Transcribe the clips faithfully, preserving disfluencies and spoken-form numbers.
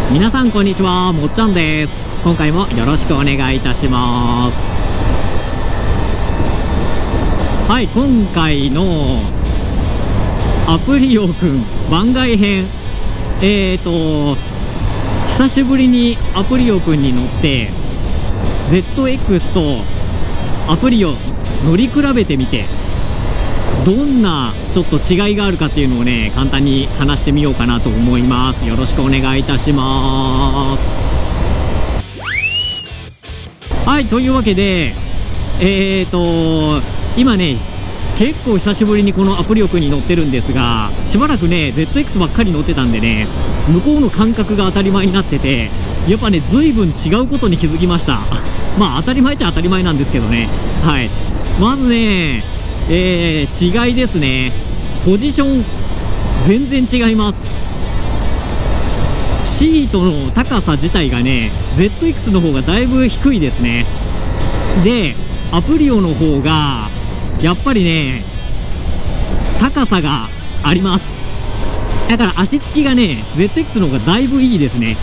皆さんこんにちは、もっちゃんです。今回もよろしくお願いいたします。はい、今回のアプリオくん番外編、えーと久しぶりにアプリオくんに乗って ゼットエックス とアプリを乗り比べてみて、どんなちょっと違いがあるかっていうのをね、簡単に話してみようかなと思います。よろしくお願いいたします。はい、というわけでえーと今ね、結構久しぶりにこのアプリオくんに乗ってるんですが、しばらくね ゼットエックス ばっかり乗ってたんでね、向こうの感覚が当たり前になってて、やっぱね随分違うことに気づきましたまあ当たり前っちゃ当たり前なんですけどね。はい、まずねえー、違いですね。ポジション全然違います。シートの高さ自体がね ゼットエックス の方がだいぶ低いですね。でアプリオの方がやっぱりね高さがあります。だから足つきがね ゼットエックス の方がだいぶいいですね。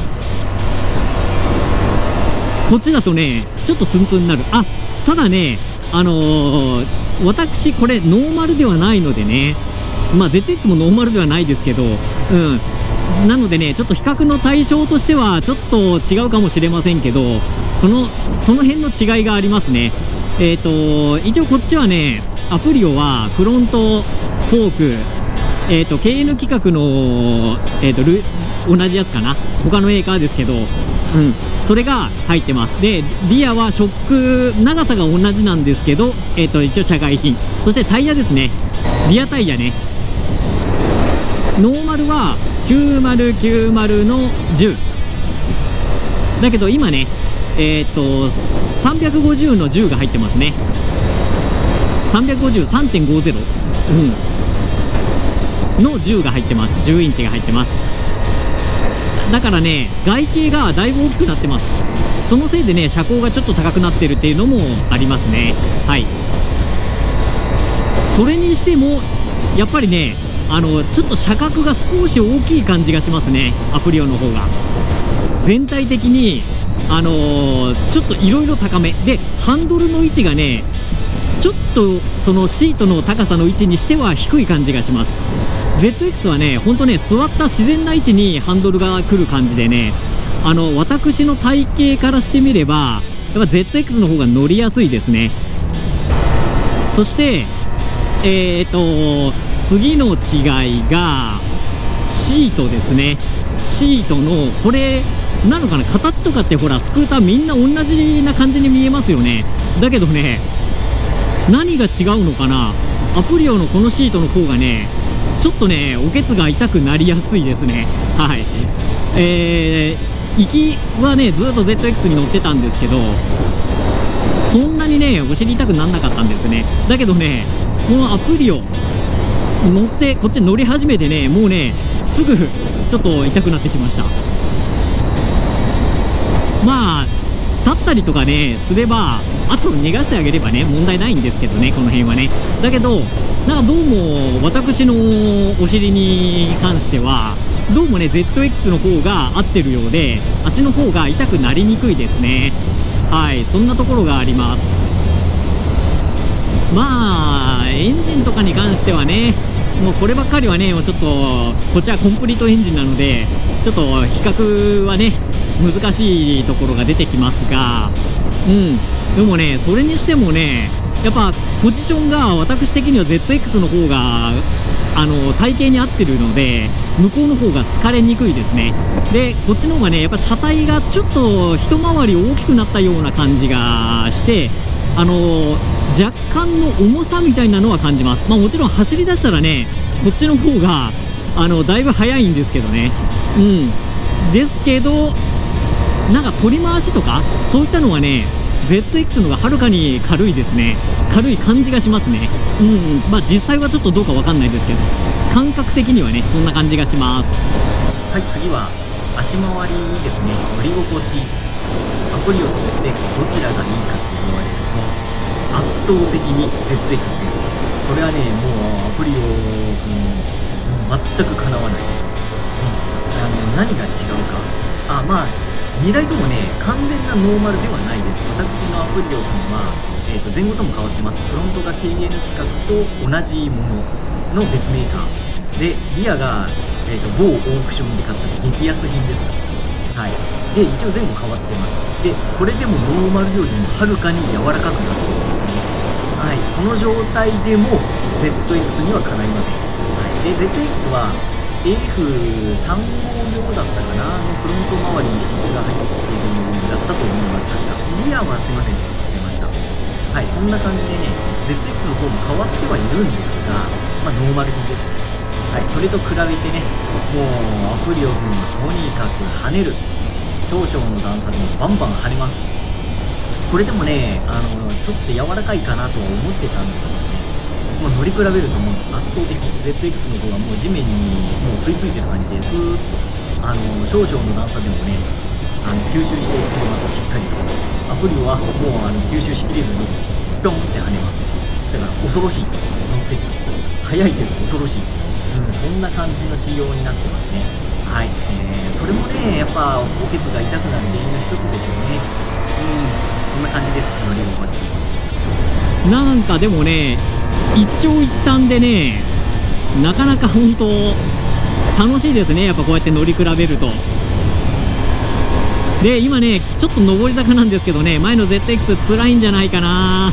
こっちだとねちょっとツンツンになる。あ、ただねあのー、私これノーマルではないのでね、まあ ゼットエックス もノーマルではないですけど、うんなのでねちょっと比較の対象としてはちょっと違うかもしれませんけど、そのその辺の違いがありますね。えっと一応こっちはねアプリオはフロントフォーク、えっと ケーエヌ 規格の、えっとル同じやつかな、他のメーカーですけど、うんそれが入ってます。でリアはショック長さが同じなんですけど、えっと一応社外品。そしてタイヤですね、リアタイヤね、ノーマルはきゅうまるきゅうまるのじゅうだけど今ねえっとさんびゃくごじゅうのじゅうが入ってますね。さんびゃくごじゅう さんてんごゼロ、うん、のじゅうが入ってます。じゅうインチが入ってます。だからね外形がだいぶ大きくなってます。そのせいでね車高がちょっと高くなってるっていうのもありますね。はい、それにしてもやっぱりねあのちょっと車格が少し大きい感じがしますね、アプリオの方が。全体的にあのー、ちょっといろいろ高めで、ハンドルの位置がねちょっとそのシートの高さの位置にしては低い感じがします。 ゼットエックス はねほんとね座った自然な位置にハンドルが来る感じでね、あの私の体型からしてみればやっぱ ゼットエックス の方が乗りやすいですね。そしてえっと次の違いがシートですね。シートのこれなのかな、形とかってほらスクーターみんな同じな感じに見えますよね。だけどね何が違うのかな、アプリオのこのシートの方がねちょっとねおけつが痛くなりやすいですね。はい、えー、行きはねずっと ゼットエックス に乗ってたんですけど、そんなにねお尻痛くならなかったんですね。だけどねこのアプリオ乗ってこっち乗り始めてねもうねすぐちょっと痛くなってきました。まあ立ったりとかねすればあと逃がしてあげればね問題ないんですけどね、この辺はね。だけどなんかどうも私のお尻に関してはどうもね ゼットエックス の方が合ってるようで、あっちの方が痛くなりにくいですね。はい、そんなところがあります。まあエンジンとかに関してはねもうこればっかりはねもうちょっとこっちはコンプリートエンジンなのでちょっと比較はね難しいところが出てきますが、うんでもねそれにしてもねやっぱポジションが私的には ゼットエックス の方があの体型に合ってるので向こうの方が疲れにくいですね。でこっちの方がねやっぱ車体がちょっと一回り大きくなったような感じがしてあの若干の重さみたいなのは感じます。まあもちろん走り出したらねこっちの方があのだいぶ速いんですけどね、うんですけどなんか取り回しとかそういったのはね ゼットエックス の方がはるかに軽いですね。軽い感じがしますね。うんまあ実際はちょっとどうかわかんないですけど感覚的にはねそんな感じがします。はい、次は足回りですね。乗り心地、アプリオと ゼットエックス どちらがいいかって言われると圧倒的に ゼットエックス です。これはねもうアプリオ、うん、全くかなわない、うん、あの何が違うかあ、まあにだいともね完全なノーマルではないです。私のアプリオ君は、えー、と前後とも変わってます。フロントが ケーエヌ 規格と同じものの別メーカーで、リアが、えー、と某オークションで買った激安品です。はい。で一応前後変わってます。でこれでもノーマルよりもはるかに柔らかくなっているんですね。はい。その状態でも ゼットエックス にはかないません。はい。で ゼットエックス はエーエフさんごう用だったかなのフロント周りにシートが入っているだったと思います。確かリアはすいません忘れました。はい、そんな感じでね ゼットエックス の方も変わってはいるんですが、まあ、ノーマル品です。はい、それと比べてねもうアプリオ君はとにかく跳ねる。少々の段差でもバンバン跳ねます。これでもねあのちょっと柔らかいかなとは思ってたんですけどね、もう乗り比べるともう圧倒的 ゼットエックス の方がもう地面にもう吸い付いてる感じで、スーッとあの少々の段差でもねあの吸収してくれます。しっかりとアプリはもうあの吸収しきれずにピョンって跳ねます。だから恐ろしい、乗って速いけど恐ろしい、うん、そんな感じの仕様になってますね。はい、えー、それもねやっぱおけつが痛くなる原因の一つでしょうね。うん、そんな感じです。乗り心地なんかでもね一長一短でねなかなか本当楽しいですね。やっぱこうやって乗り比べると。で今ねちょっと上り坂なんですけどね、前の ゼットエックス 辛いんじゃないかな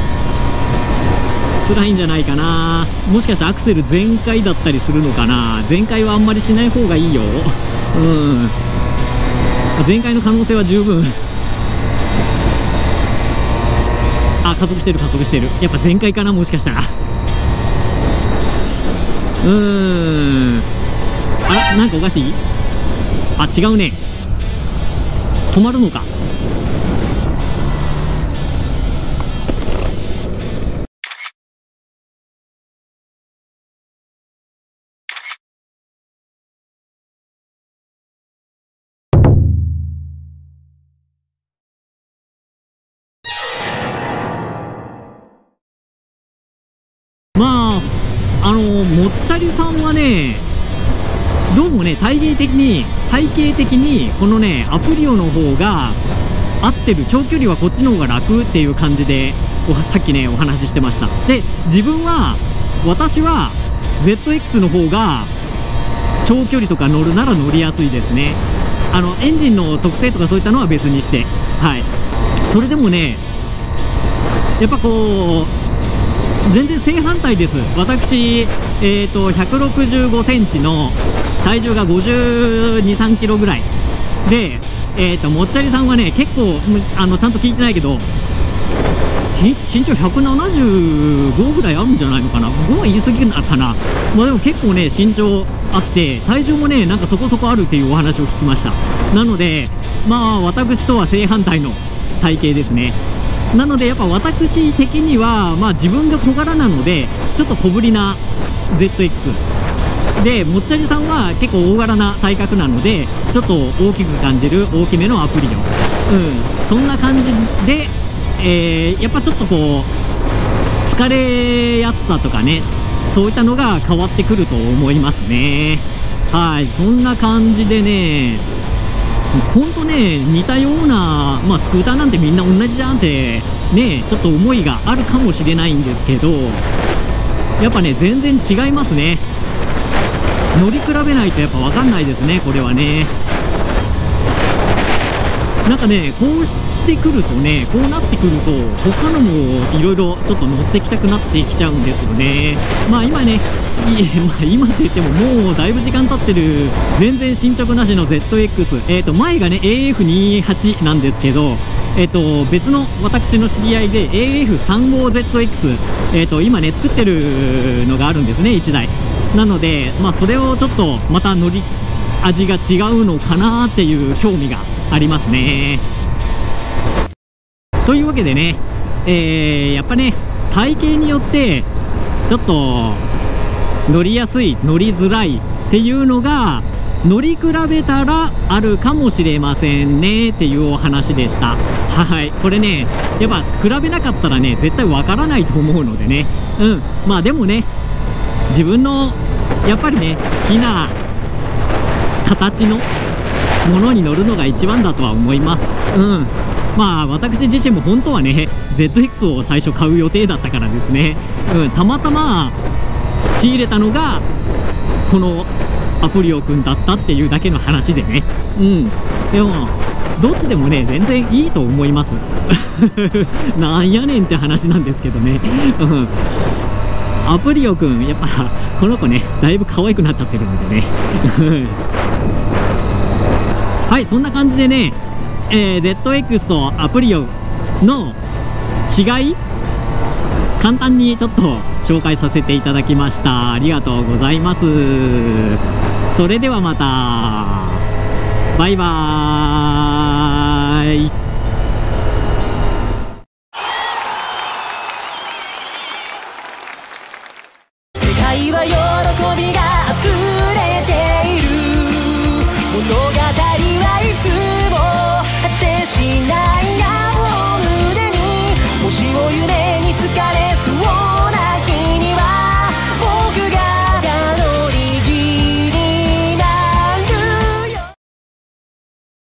辛いんじゃないかな。もしかしてアクセル全開だったりするのかな。全開はあんまりしない方がいいよ。うん全開の可能性は十分。あ、加速してる加速してる。やっぱ全開かな、もしかしたら。うーんあら、なんかおかしい。あ、違うね。止まるのか。まああのもっちゃりさんはねどうもね体型的に体型的にこのねアプリオの方が合ってる。長距離はこっちの方が楽っていう感じでおさっきねお話ししてました。で自分は私は ゼットエックス の方が長距離とか乗るなら乗りやすいですね。あのエンジンの特性とかそういったのは別にして、はい。それでもねやっぱこう全然正反対です。私、えー、とひゃくろくじゅうごセンチの体重がごじゅうに、さんキロぐらいで、えー、ともっちゃりさんはね結構あのちゃんと聞いてないけど身長ひゃくななじゅうごぐらいあるんじゃないのかな。ごは言い過ぎかな。まあでも結構ね身長あって体重もねなんかそこそこあるっていうお話を聞きました。なのでまあ私とは正反対の体型ですね。なのでやっぱ私的にはまあ自分が小柄なのでちょっと小ぶりな ゼットエックス で、もっちゃりさんは結構大柄な体格なのでちょっと大きく感じる大きめのアプリオ、うん、そんな感じで、えー、やっぱちょっとこう疲れやすさとかねそういったのが変わってくると思いますね。はい、そんな感じでねほんとね似たような、まあ、スクーターなんてみんな同じじゃんってねちょっと思いがあるかもしれないんですけど、やっぱね全然違いますね。乗り比べないとやっぱ分かんないですねこれはね。なんかねこうしてくるとねこうなってくると他のもいろいろちょっと乗ってきたくなってきちゃうんですよね。まあ今ねいい、まあ、今って言ってももうだいぶ時間経ってる全然進捗なしの ゼットエックス、えー、と前がね エーエフにじゅうはち なんですけど、えー、と別の私の知り合いで エーエフさんじゅうごゼットエックス、えー、と今ね作ってるのがあるんですねいちだい。なのでまあそれをちょっとまた乗り味が違うのかなっていう興味がありますね。というわけでね、えー、やっぱね体型によってちょっと乗りやすい乗りづらいっていうのが乗り比べたらあるかもしれませんねっていうお話でした。はい、これねやっぱ比べなかったらね絶対わからないと思うのでね、うんまあでもね自分のやっぱりね好きな形のものに乗るのが一番だとは思います。うん、まあ私自身も本当はね ゼットエックス を最初買う予定だったからですね、うん、たまたま仕入れたのがこのアプリオくんだったっていうだけの話でね。うん、でもどっちでもね全然いいと思いますなんやねんって話なんですけどね、うん、アプリオくんやっぱこの子ねだいぶ可愛くなっちゃってるんでねはい、そんな感じでね、えー、ゼットエックス とアプリオの違い簡単にちょっと紹介させていただきました。ありがとうございます。それではまた、バイバーイ。